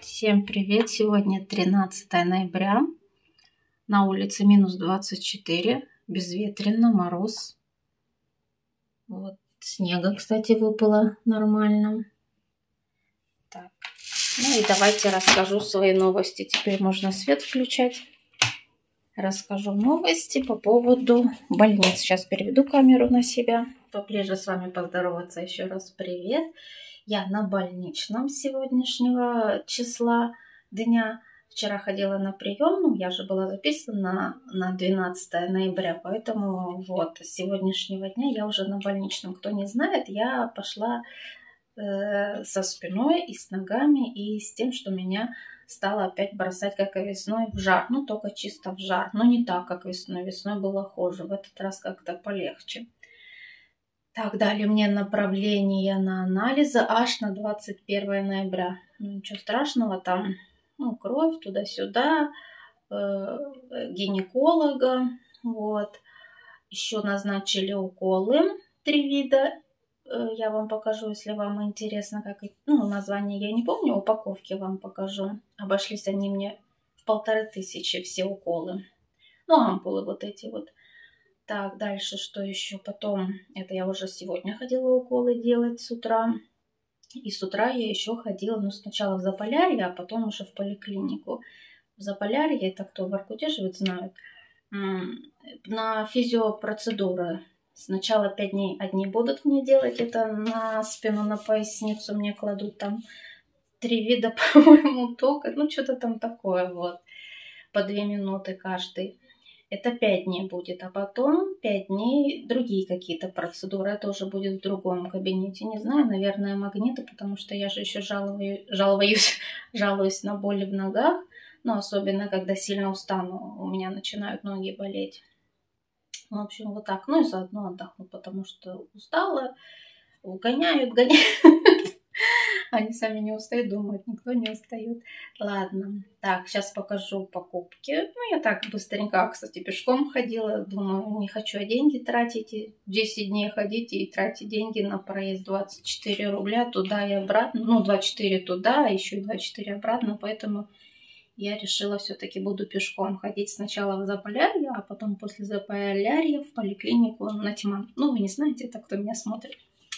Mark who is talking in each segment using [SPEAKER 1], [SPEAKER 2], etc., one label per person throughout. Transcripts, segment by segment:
[SPEAKER 1] Всем привет! Сегодня 13 ноября. На улице минус 24. Безветренно, мороз. Вот. Снега, кстати, выпало нормально. Так. Ну и давайте расскажу свои новости. Теперь можно свет включать. Расскажу новости по поводу больниц. Сейчас переведу камеру на себя. Поближе с вами поздороваться. Еще раз привет. Я на больничном сегодняшнего числа дня. Вчера ходила на прием, но я же была записана на 12 ноября, поэтому вот с сегодняшнего дня я уже на больничном. Кто не знает, я пошла со спиной и с ногами, и с тем, что меня стало опять бросать, как и весной, в жар. Ну, только чисто в жар, но не так, как весной. Весной было хуже, в этот раз как-то полегче. Так, дали мне направление на анализы аж на 21 ноября. Ну, ничего страшного, там кровь туда-сюда, гинеколога. Вот. Еще назначили уколы 3 вида. Я вам покажу, если вам интересно, как название я не помню, упаковки вам покажу. Обошлись они мне в 1500 все уколы. Ну, ампулы вот эти вот. Так, дальше что еще? Потом, это я уже сегодня ходила уколы делать с утра. И с утра я еще ходила, сначала в Заполярье, а потом уже в поликлинику. В Заполярье, это кто в Воркуте живет, знают, на физиопроцедуры. Сначала 5 дней одни будут мне делать, это на спину, на поясницу мне кладут там 3 вида, по-моему, тока. Что-то там такое вот, по 2 минуты каждый. Это 5 дней будет, а потом 5 дней другие какие-то процедуры. Это уже будет в другом кабинете. Не знаю, наверное, магниты, потому что я же еще жалуюсь на боли в ногах. Но особенно, когда сильно устану, у меня начинают ноги болеть. В общем, вот так. И заодно отдохну, потому что устала. Гоняют. Они сами не устают, думают, никто не устает. Ладно, так, сейчас покажу покупки. Я так быстренько, кстати, пешком ходила. Думаю, не хочу деньги тратить. 10 дней ходить и тратить деньги на проезд 24 рубля туда и обратно. 24 туда, а еще и 24 обратно. Поэтому я решила, все-таки буду пешком ходить сначала в Заполярье, а потом после Заполярья в поликлинику на Тиман. Вы не знаете, это кто меня смотрит.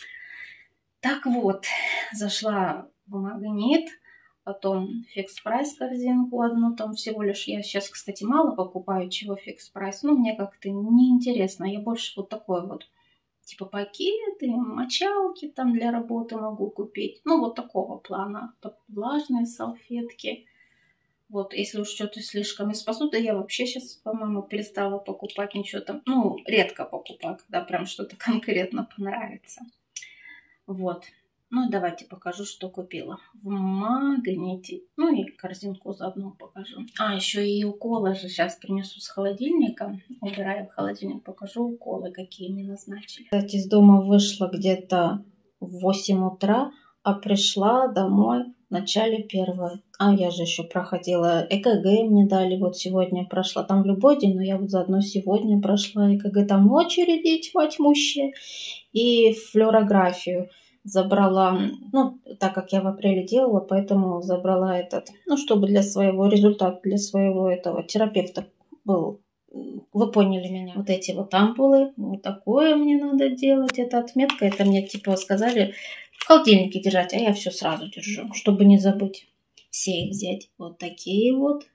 [SPEAKER 1] Так вот, зашла в Магнит, потом Фикс Прайс корзинку одну, там всего лишь, я сейчас, кстати, мало покупаю, чего Фикс Прайс, мне как-то неинтересно, я больше вот такой вот, типа пакеты, мочалки там для работы могу купить, вот такого плана, влажные салфетки. Вот, если уж что-то слишком из посуды, я вообще сейчас, по-моему, перестала покупать ничего там, редко покупаю, когда прям что-то конкретно понравится. Вот. Давайте покажу, что купила в Магните. И корзинку заодно покажу. Еще и уколы же сейчас принесу с холодильника. Убираю в холодильник, покажу уколы, какие мне назначили. Кстати, из дома вышла где-то в 8 утра, а пришла домой в начале 1. Я же еще проходила ЭКГ, мне дали, вот сегодня прошла. Там в любой день, но я вот заодно сегодня прошла ЭКГ. Там очереди тьма тьмущая. И флюорографию забрала, так как я в апреле делала, поэтому забрала чтобы для своего результата, для своего этого терапевта был. Вы поняли меня. Вот эти вот ампулы, вот такое мне надо делать. Это отметка, это мне типа сказали в холодильнике держать, а я все сразу держу, чтобы не забыть. Все их взять. Вот такие вот.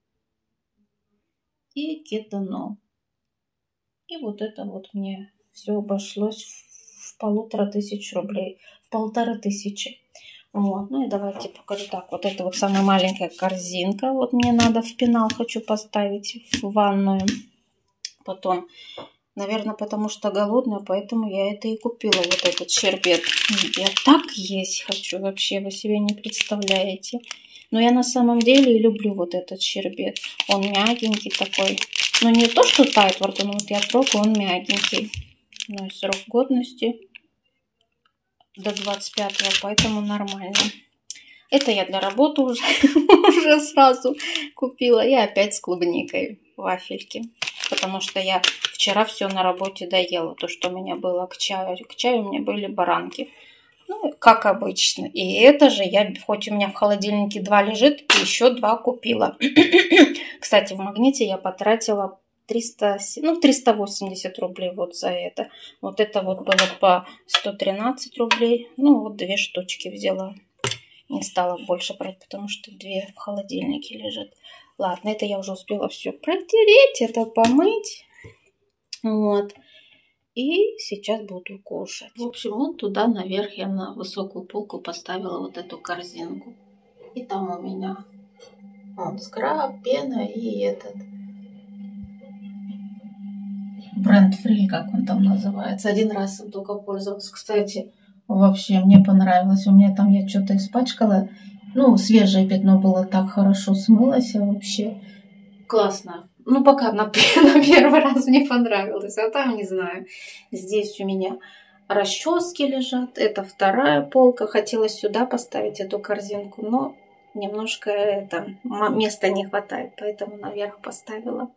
[SPEAKER 1] И кетонол. И вот это вот мне все обошлось в 1500 рублей. В 1500. Вот. И давайте покажу. Так, вот это вот самая маленькая корзинка. Вот мне надо в пенал, хочу поставить в ванную. Потом, наверное, потому что голодная, поэтому я это и купила, вот этот щербет. Я так есть хочу вообще, вы себе не представляете. Но я на самом деле люблю вот этот щербет. Он мягенький такой. Не то, что тает во рту, но вот я трогаю, он мягенький. И срок годности до 25-го, поэтому нормально. Это я для работы уже сразу купила. И опять с клубникой вафельки. Потому что я вчера все на работе доела. То, что у меня было к чаю. К чаю у меня были баранки. Ну, как обычно. И это же я, хоть у меня в холодильнике 2 лежит, еще 2 купила. Кстати, в Магните я потратила 380 рублей вот за это. Вот это вот было по 113 рублей. Ну, вот 2 штучки взяла. Не стала больше брать, потому что 2 в холодильнике лежат. Ладно, это я уже успела все протереть, это помыть. Вот. И сейчас буду кушать. В общем, вот туда наверх я на высокую полку поставила вот эту корзинку. И там у меня вот скраб, пена и этот бренд Фриль, как он там называется. Один раз им только пользовалась. Кстати, вообще мне понравилось. У меня там я что-то испачкала. Ну, свежее пятно было, так хорошо смылось. А вообще классно. Ну, пока на первый раз мне понравилось. А там не знаю. Здесь у меня расчески лежат. Это вторая полка. Хотела сюда поставить эту корзинку, но немножко места не хватает. Поэтому наверх поставила.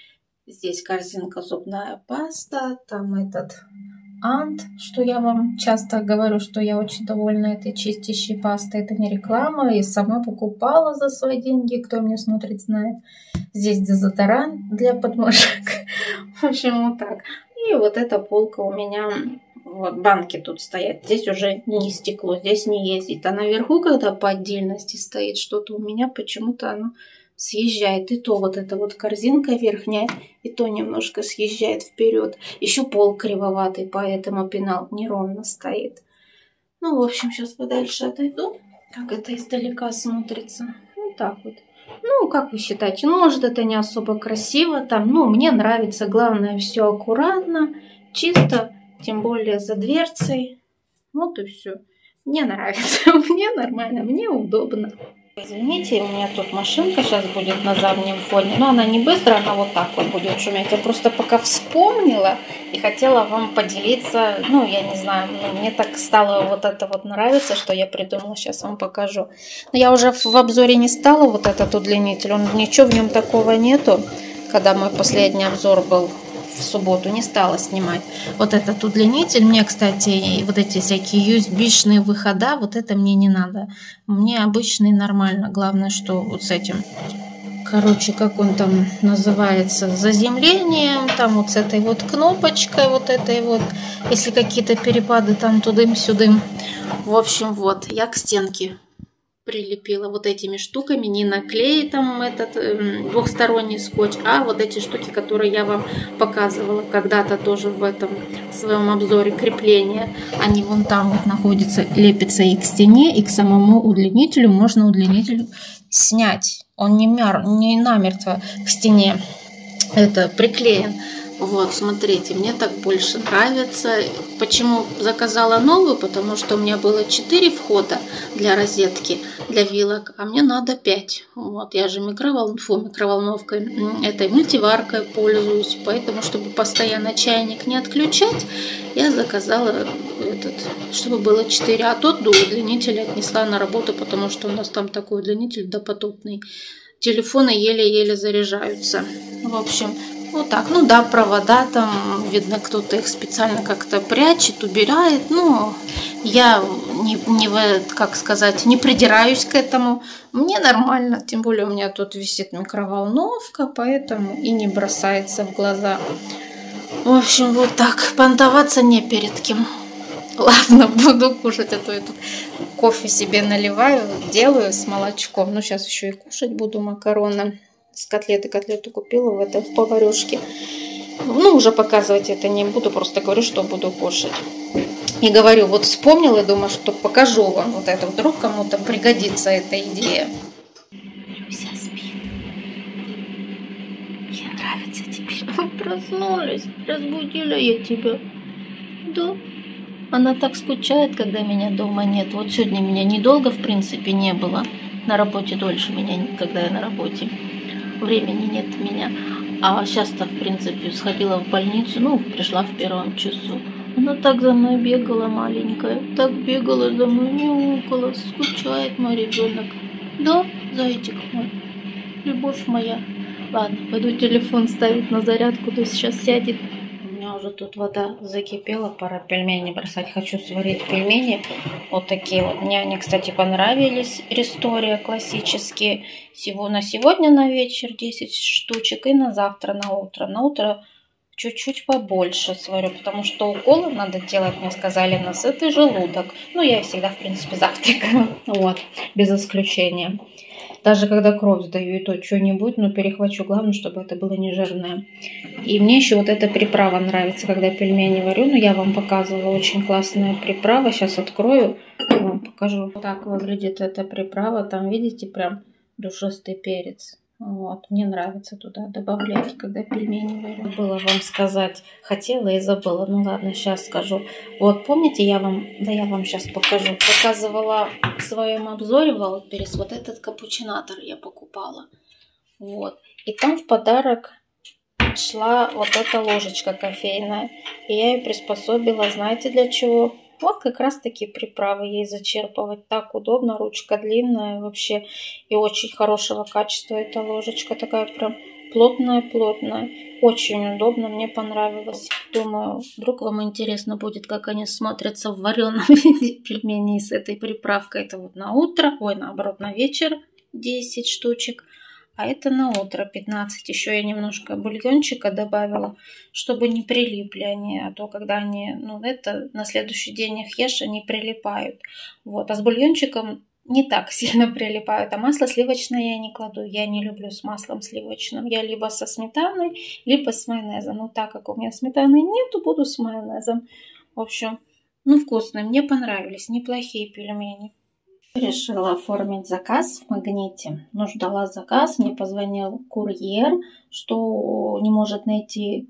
[SPEAKER 1] Здесь корзинка зубная паста, там этот Ант, что я вам часто говорю, что я очень довольна этой чистящей пастой. Это не реклама, и сама покупала за свои деньги, кто меня смотрит, знает. Здесь дезодорант для подмышек. В общем, вот так. И вот эта полка у меня, вот банки тут стоят. Здесь уже не стекло, здесь не ездит. А наверху, когда по отдельности стоит что-то, у меня почему-то оно съезжает. И то вот эта вот корзинка верхняя, и то немножко съезжает вперед. Еще пол кривоватый, поэтому пенал неровно стоит. Ну, в общем, сейчас подальше отойду. Как это издалека смотрится. Вот так вот. Ну, как вы считаете? Ну, может, это не особо красиво там. Ну, мне нравится. Главное, все аккуратно, чисто. Тем более за дверцей. Вот и все. Мне нравится. Мне нормально, мне удобно. Извините, у меня тут машинка сейчас будет на заднем фоне, но она не быстро, она вот так вот будет шуметь. Я просто пока вспомнила и хотела вам поделиться, ну, я не знаю, мне так стало вот это вот нравиться, что я придумала, сейчас вам покажу. Но я уже в обзоре не стала вот этот удлинитель, ничего в нем такого нету, когда мой последний обзор был в субботу, не стала снимать. Вот этот удлинитель, мне, кстати, вот эти всякие USB-шные выхода, вот это мне не надо. Мне обычный нормально. Главное, что вот с этим, короче, как он там называется, заземлением, там вот с этой вот кнопочкой, вот этой вот, если какие-то перепады там тудым-сюдым. В общем, вот, я к стенке прилепила вот этими штуками, не наклеит там этот двухсторонний скотч, а вот эти штуки, которые я вам показывала когда-то тоже в этом своем обзоре крепления, они вон там вот находятся, лепятся и к стене, и к самому удлинителю. Можно удлинитель снять, он не намертво к стене это приклеен. Вот, смотрите, мне так больше нравится. Почему заказала новую? Потому что у меня было 4 входа для розетки, для вилок, а мне надо 5. Вот, я же микроволновкой, этой мультиваркой пользуюсь, поэтому, чтобы постоянно чайник не отключать, я заказала этот, чтобы было 4. А тот до удлинителя отнесла на работу, потому что у нас там такой удлинитель допотопный. Телефоны еле-еле заряжаются. В общем, вот так. Ну да, провода там, видно, кто-то их специально как-то прячет, убирает. Ну, я как сказать, не придираюсь к этому. Мне нормально, тем более у меня тут висит микроволновка, поэтому и не бросается в глаза. В общем, вот так. Понтоваться не перед кем. Ладно, буду кушать, а то я тут кофе себе наливаю, делаю с молочком. Ну, сейчас еще и кушать буду макароны. С котлету купила в поварёшке. Ну, уже показывать это не буду, просто говорю, что буду кушать. И говорю, вот вспомнила и думаю, что покажу вам вот это. Вдруг кому-то пригодится эта идея. Люся спит. Ей нравится теперь. Вы проснулись, разбудила я тебя. Да. Она так скучает, когда меня дома нет. Вот сегодня меня недолго, в принципе, не было. На работе дольше меня, когда я на работе. Времени нет у меня. А сейчас-то, в принципе, сходила в больницу, ну, пришла в 1 часу. Она так за мной бегала, маленькая. Так бегала за мной, мяукала. Скучает мой ребенок. Да, зайчик мой. Любовь моя. Ладно, пойду телефон ставить на зарядку, то сейчас сядет. У меня уже тут вода закипела, пора пельмени бросать. Хочу сварить пельмени. Вот такие вот. Мне они, кстати, понравились. Рестория классические. На сегодня на вечер 10 штучек и на завтра на утро. На утро чуть-чуть побольше сварю, потому что уколы надо делать, мне сказали, на сытый желудок. Ну, я всегда, в принципе, завтракаю. Вот, без исключения. Даже когда кровь сдаю, и то что-нибудь, но перехвачу. Главное, чтобы это было не жирное. И мне еще вот эта приправа нравится, когда пельмени варю. Ну, я вам показывала, очень классная приправа. Сейчас открою, вам покажу. Вот так выглядит эта приправа. Там, видите, прям душистый перец. Вот, мне нравится туда добавлять, когда пельмени варю. Забыла вам сказать, хотела и забыла. Ну ладно, сейчас скажу. Вот, помните, я вам сейчас покажу. Показывала в своем обзоре Wildberries вот этот капучинатор я покупала. Вот, и там в подарок шла вот эта ложечка кофейная. И я ее приспособила, знаете, для чего? Вот как раз таки приправы ей зачерпывать. Так удобно, ручка длинная вообще. И очень хорошего качества эта ложечка. Такая прям плотная-плотная. Очень удобно, мне понравилось. Думаю, вдруг вам интересно будет, как они смотрятся в вареном виде пельмени с этой приправкой. Это вот на утро, наоборот, на вечер 10 штучек. А это на утро 15. Еще я немножко бульончика добавила, чтобы не прилипли они. А то, когда они, на следующий день их ешь, они прилипают. Вот. А с бульончиком не так сильно прилипают. А масло сливочное я не кладу. Я не люблю с маслом сливочным. Я либо со сметаной, либо с майонезом. Но так как у меня сметаны нету, буду с майонезом. В общем, вкусные. Мне понравились. Неплохие пельмени. Решила оформить заказ в Магните. Ждала заказ, мне позвонил курьер, что не может найти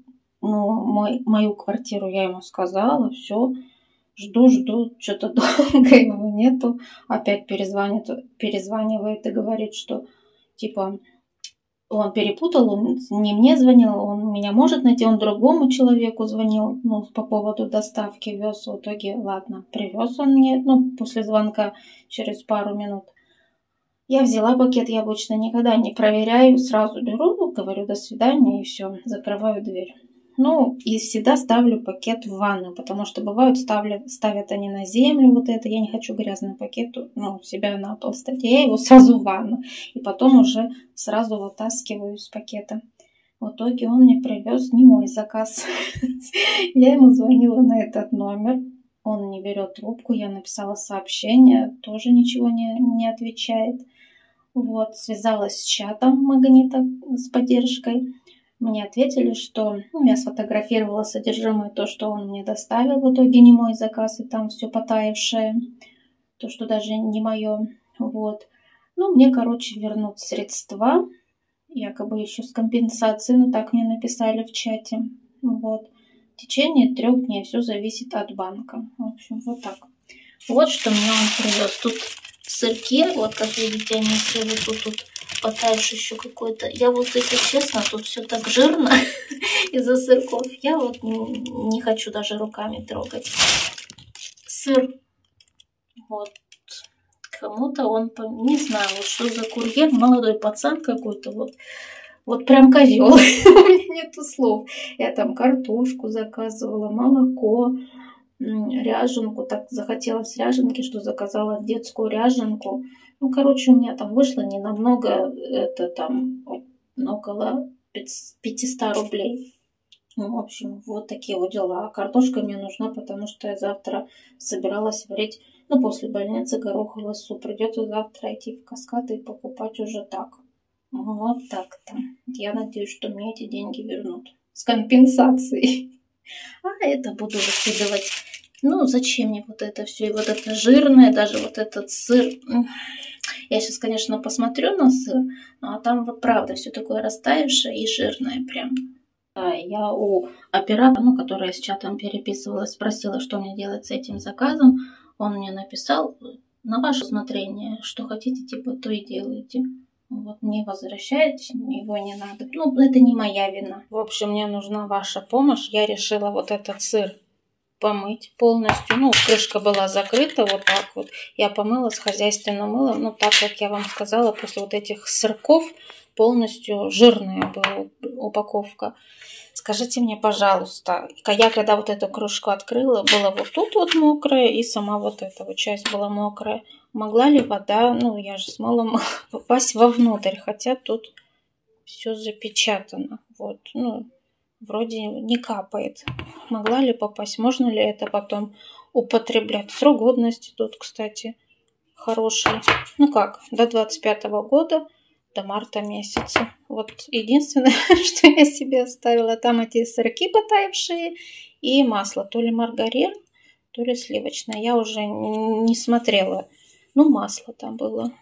[SPEAKER 1] мою квартиру. Я ему сказала, все, жду, что-то долго его нету. Опять перезванивает и говорит, что типа он перепутал, он не мне звонил, он меня может найти, он другому человеку звонил, по поводу доставки вез. В итоге, ладно, привез он мне, после звонка через пару минут. Я взяла пакет, я обычно никогда не проверяю, сразу беру, говорю до свидания и все, закрываю дверь. И всегда ставлю пакет в ванну, потому что бывают ставят они на землю вот это. Я не хочу грязный пакет, себя на пол ставить. Я его сразу в ванну. И потом уже сразу вытаскиваю из пакета. В итоге он мне привез не мой заказ. Я ему звонила на этот номер. Он не берет трубку. Я написала сообщение. Тоже ничего не отвечает. Вот, связалась с чатом Магнита, с поддержкой. Мне ответили, что я сфотографировала содержимое, то, что он мне доставил, в итоге не мой заказ, и там все потаявшее, то, что даже не мое. Вот. Мне, вернут средства, якобы еще с компенсацией, так мне написали в чате. Вот. В течение 3 дней все зависит от банка. В общем, вот так. Вот что мне он привез. Тут в сырке, вот как видите, они все вот тут потаешь еще какой-то. Я если честно, тут все так жирно из-за сырков. Я не хочу даже руками трогать. Сыр. Вот. Кому-то он, не знаю, что за курьер, молодой пацан какой-то, вот прям козел. У меня нету слов. Я там картошку заказывала, молоко, ряженку. Так захотелось ряженки, что заказала детскую ряженку. У меня там вышло не намного, это там около 500 рублей. В общем, вот такие вот дела. А картошка мне нужна, потому что я завтра собиралась варить, после больницы гороховый суп. Придется завтра идти в Каскад и покупать уже так. Вот так-то. Я надеюсь, что мне эти деньги вернут. С компенсацией. А это буду выкидывать. Зачем мне вот это все? И вот это жирное, даже вот этот сыр. Я сейчас, конечно, посмотрю на сыр, а там правда все такое растаявшее и жирное прям. Да, я у оператора, которая с чатом переписывалась, спросила, что мне делать с этим заказом. Он мне написал: на ваше усмотрение, что хотите, то и делайте. Мне возвращать его не надо. Это не моя вина. В общем, мне нужна ваша помощь. Я решила вот этот сыр помыть полностью. Крышка была закрыта вот так вот. Я помыла с хозяйственным мылом. Так как я вам сказала, после вот этих сырков полностью жирная была упаковка. С Скажите мне, пожалуйста, я когда вот эту кружку открыла, было вот тут вот мокрое, и сама вот эта вот часть была мокрая. Могла ли вода, ну я же с мылом, попасть вовнутрь, хотя тут все запечатано. Вот, ну, вроде не капает. Могла ли попасть? Можно ли это потом употреблять? Срок годности тут, кстати, хороший. Ну как, до 25-го года, до марта месяца. Вот единственное, что я себе оставила, там эти сырки потаявшие и масло. То ли маргарин, то ли сливочное. Я уже не смотрела. Ну, масло там было.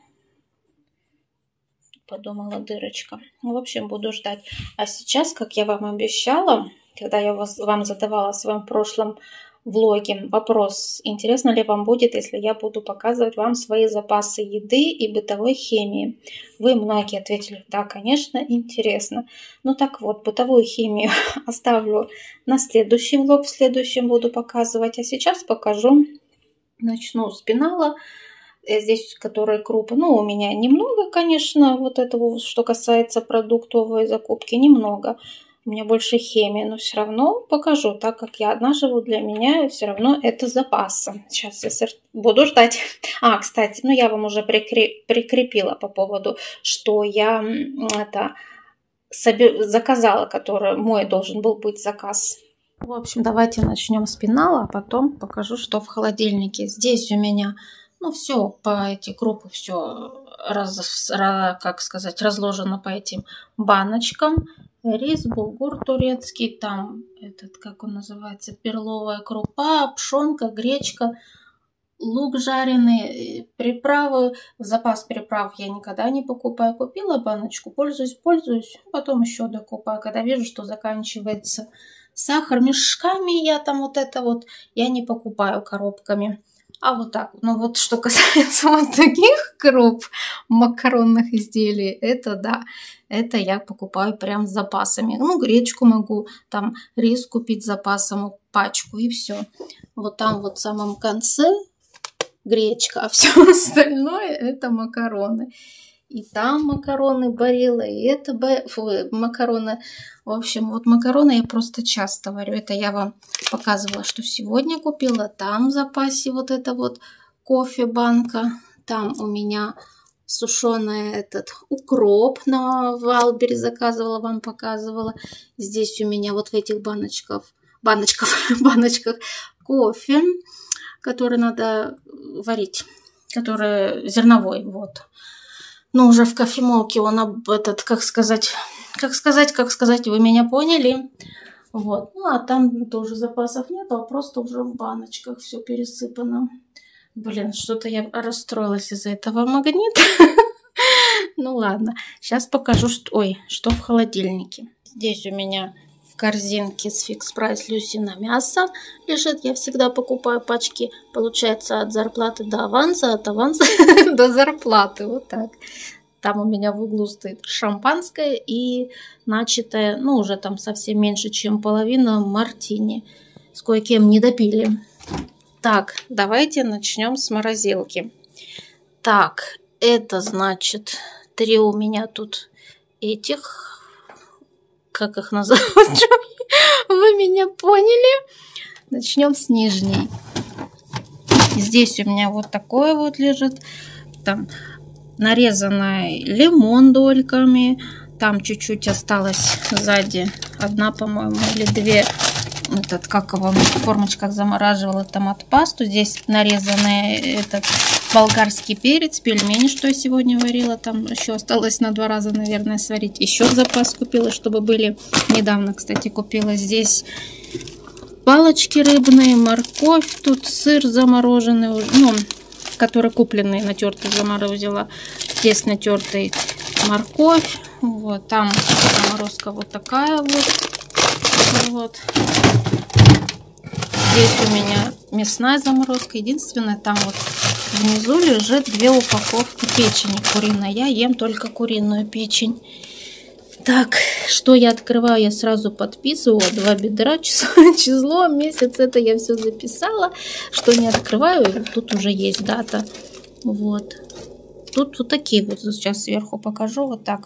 [SPEAKER 1] Подумала, дырочка. В общем, буду ждать. А сейчас, как я вам обещала, когда я вам задавала в своем прошлом влоге вопрос, интересно ли вам будет, если я буду показывать вам свои запасы еды и бытовой химии. Вы многие ответили, да, конечно, интересно. Ну так вот, бытовую химию оставлю на следующий влог, в следующем буду показывать. А сейчас покажу, начну с пенала. Здесь, которые крупы, ну, у меня немного, конечно, вот этого, что касается продуктовой закупки, немного. У меня больше химии, но все равно покажу, так как я одна живу, для меня все равно это запасы. Сейчас я буду ждать. А, кстати, ну, я вам уже прикрепила по поводу, что я заказала, который мой должен был быть заказ. В общем, давайте начнем с пенала, а потом покажу, что в холодильнике. Здесь у меня... Ну, все, по эти крупы все, как сказать, разложено по этим баночкам. Рис, булгур турецкий, там этот, как он называется, перловая крупа, пшенка, гречка, лук жареный, приправы. Запас приправ я никогда не покупаю. Купила баночку, пользуюсь, потом еще докупаю, когда вижу, что заканчивается сахар. Мешками я там вот это вот, я не покупаю коробками. А вот так, ну вот что касается вот таких круп, макаронных изделий, это да, это я покупаю прям с запасами. Ну, гречку могу, там рис купить с запасом, пачку и все. Вот там вот в самом конце гречка, а все остальное это макароны. И там макароны Барилла, и это макароны. В общем, вот макароны я просто часто варю. Это я вам показывала, что сегодня купила. Там в запасе вот это вот кофе банка. Там у меня сушеный этот укроп на Валбере заказывала, вам показывала. Здесь у меня вот в этих баночках кофе, который надо варить, который зерновой, вот. Но уже в кофемолке он этот, как сказать, вы меня поняли. Вот. Ну, а там тоже запасов нет, а просто уже в баночках все пересыпано. Блин, что-то я расстроилась из-за этого магнита. Ну, ладно. Сейчас покажу, что в холодильнике. Здесь у меня в корзинке с Fix Price Люсина мясо лежит. Я всегда покупаю пачки, получается, от зарплаты до аванса, от аванса до зарплаты. Вот так. Там у меня в углу стоит шампанское и начатое, ну, уже там совсем меньше, чем половина мартини. С кое-кем не допили. Так, давайте начнем с морозилки. Так, это значит 3 у меня тут этих, как их называть? Вы меня поняли? Начнем с нижней. Здесь у меня вот такое вот лежит. Там нарезанный лимон дольками. Там чуть-чуть осталось сзади. 1, по-моему, или 2. Этот, как его, в формочках замораживала томат-пасту. Здесь нарезанный этот болгарский перец, пельмени, что я сегодня варила. Там еще осталось на 2 раза, наверное, сварить. Еще запас купила, чтобы были. Недавно, кстати, купила здесь палочки рыбные, морковь. Тут сыр замороженный, ну, который купленный, натертый, заморозила. Здесь натертый морковь. Вот, там заморозка вот такая вот. Здесь у меня мясная заморозка. Единственное, там вот внизу лежит 2 упаковки печени куриной. Я ем только куриную печень. Так, что я открываю, я сразу подписываю. 2 бедра, число, месяц, это я все записала. Что не открываю, тут уже есть дата. Вот. Тут вот такие вот, сейчас сверху покажу, вот так.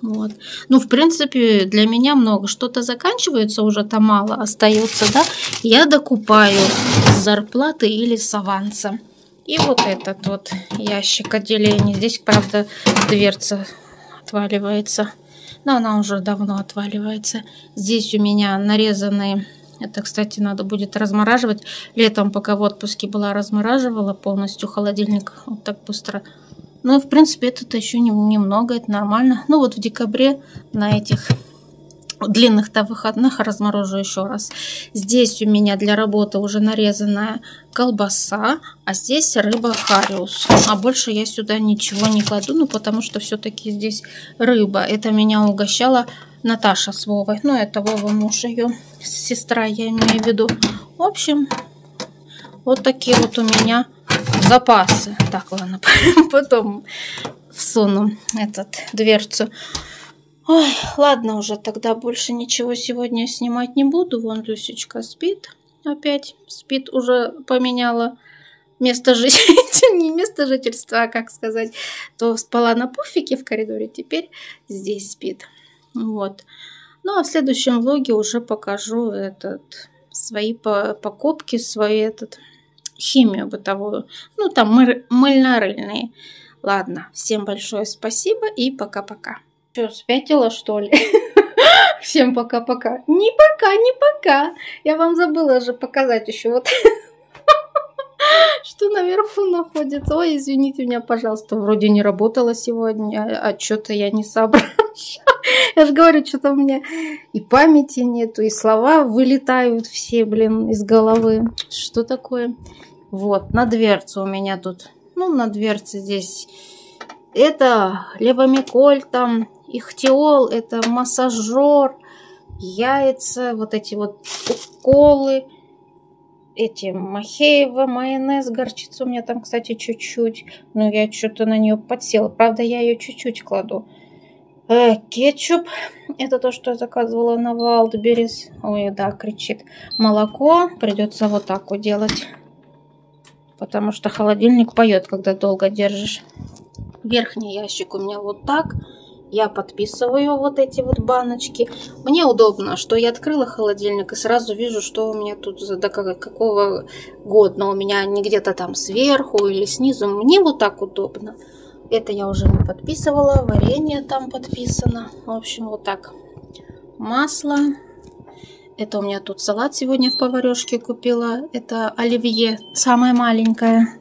[SPEAKER 1] Вот. Ну, в принципе, для меня много. Что-то заканчивается, уже там мало остается, да? Я докупаю с зарплаты или с аванса. И вот этот вот ящик отделения. Здесь, правда, дверца отваливается. Но она уже давно отваливается. Здесь у меня нарезанные... Это, кстати, надо будет размораживать. Летом, пока в отпуске была, размораживала полностью холодильник. Вот так быстро. Ну, в принципе, это еще немного, это нормально. Ну, вот в декабре на этих длинных-то выходных разморожу еще раз. Здесь у меня для работы уже нарезанная колбаса, а здесь рыба хариус. А больше я сюда ничего не кладу, ну, потому что все-таки здесь рыба. Это меня угощала Наташа с Вовой. Ну, это Вова, муж ее, сестра, я имею в виду. В общем, вот такие вот у меня запасы. Так, ладно, потом всуну дверцу. Ой, ладно уже, тогда больше ничего сегодня снимать не буду. Вон Люсечка спит. Опять спит, уже поменяла место жительства. Не место жительства, а как сказать. То спала на пуфике в коридоре, теперь здесь спит. Вот. Ну, а в следующем влоге уже покажу свои покупки, химию бытовую. Ну, там мыльно-рыльные. Ладно, всем большое спасибо и пока-пока. Что, спятила, что ли? Всем пока-пока. Не пока. Я вам забыла же показать еще вот, что наверху находится. Ой, извините меня, пожалуйста. Вроде не работала сегодня, а что-то я не соображаю. Я же говорю, что-то у меня и памяти нету, и слова вылетают все, блин, из головы. Что такое? Вот, на дверцу у меня тут. Ну, на дверце здесь это левомиколь, там, ихтиол, это массажер, яйца, вот эти вот уколы, эти Махеева, майонез, горчица у меня там, кстати, чуть-чуть. Но я что-то на нее подсела. Правда, я ее чуть-чуть кладу. Кетчуп. Это то, что я заказывала на Wildberries. Ой, да, кричит. Молоко. Придется вот так вот делать. Потому что холодильник поет, когда долго держишь. Верхний ящик у меня вот так. Я подписываю вот эти вот баночки. Мне удобно, что я открыла холодильник и сразу вижу, что у меня тут до какого года. У меня не где-то там сверху или снизу. Мне вот так удобно. Это я уже не подписывала. Варенье там подписано. В общем, вот так. Масло. Это у меня тут салат сегодня в поварешке купила. Это оливье. Самое маленькое.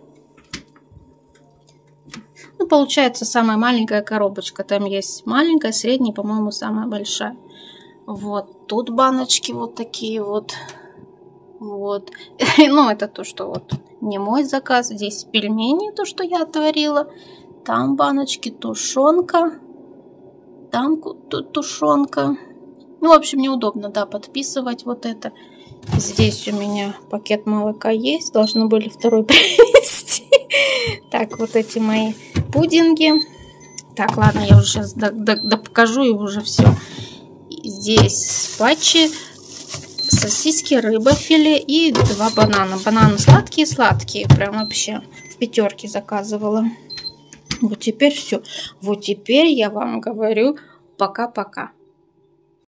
[SPEAKER 1] Ну, получается, самая маленькая коробочка. Там есть маленькая, средняя, по-моему, самая большая. Вот. Тут баночки вот такие вот. Вот. Ну, это то, что вот не мой заказ. Здесь пельмени, то, что я отварила. Там баночки, тушенка. Там тушенка. Ну, в общем, неудобно, да, подписывать вот это. Здесь у меня пакет молока есть. Должны были второй привезти. Так, вот эти мои пудинги. Так, ладно, я уже сейчас покажу и уже все. Здесь патчи, сосиски, рыба, филе и 2 банана. Бананы сладкие-сладкие. Прям вообще в пятерке заказывала. Вот теперь все. Вот теперь я вам говорю пока-пока.